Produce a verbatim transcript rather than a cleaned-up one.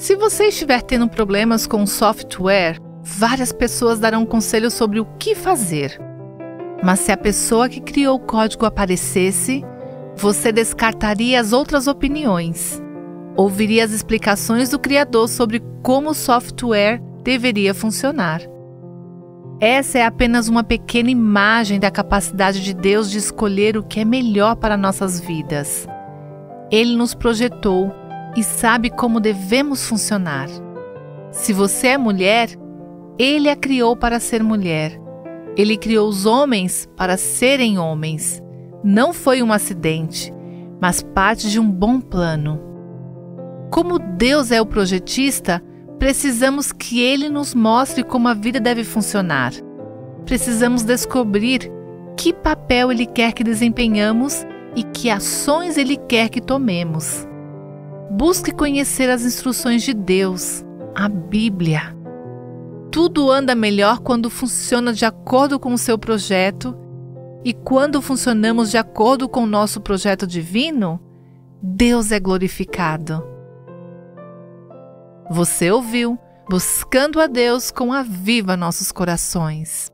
Se você estiver tendo problemas com o software, várias pessoas darão conselhos sobre o que fazer. Mas se a pessoa que criou o código aparecesse, você descartaria as outras opiniões. Ouviria as explicações do criador sobre como o software deveria funcionar. Essa é apenas uma pequena imagem da capacidade de Deus de escolher o que é melhor para nossas vidas. Ele nos projetou e sabe como devemos funcionar. Se você é mulher, Ele a criou para ser mulher. Ele criou os homens para serem homens. Não foi um acidente, mas parte de um bom plano. Como Deus é o projetista, precisamos que Ele nos mostre como a vida deve funcionar. Precisamos descobrir que papel Ele quer que desempenhamos e que ações Ele quer que tomemos. Busque conhecer as instruções de Deus, a Bíblia. Tudo anda melhor quando funciona de acordo com o seu projeto, e quando funcionamos de acordo com o nosso projeto divino, Deus é glorificado. Você ouviu Buscando a Deus com Aviva Nossos Corações.